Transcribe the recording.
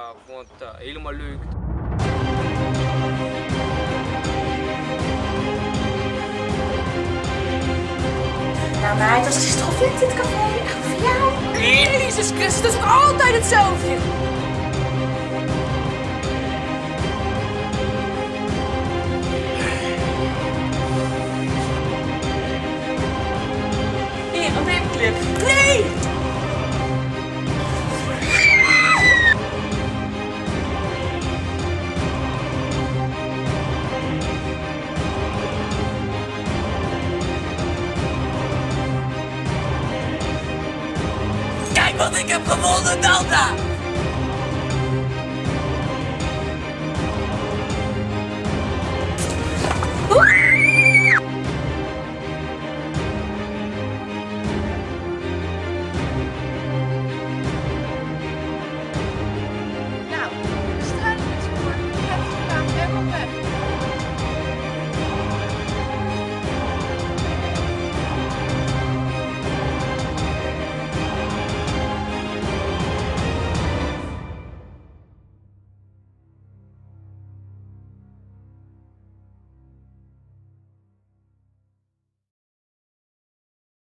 ik vond het helemaal leuk. Nou meid, als is toch vindt dit café echt voor jou? Jezus Christus, dat is toch altijd hetzelfde? Hier, een paperclip. Nee! Kijk wat ik heb gevonden, Delta!